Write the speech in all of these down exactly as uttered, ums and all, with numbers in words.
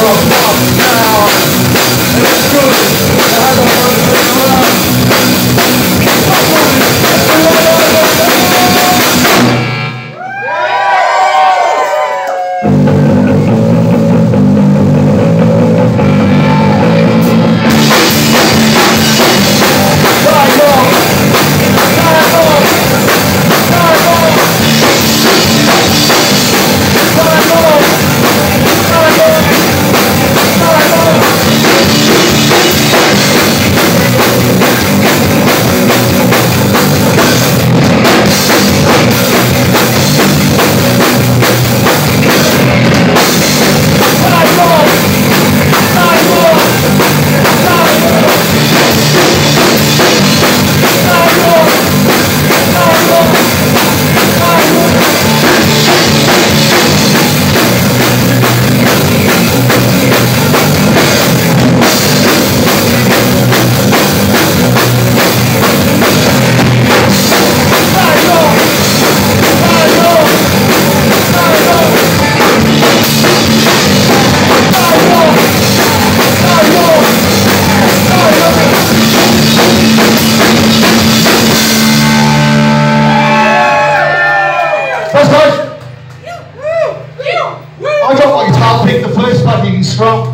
I got my guitar pick, the first fucking strong.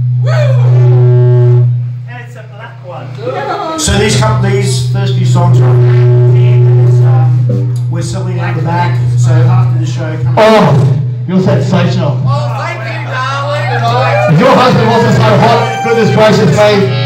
And it's a black one. So these couple, these first few songs are um, we're selling out the back. So after the show, come oh, you're sensational. Oh, thank you, darling. If your husband wasn't so hot, goodness gracious me.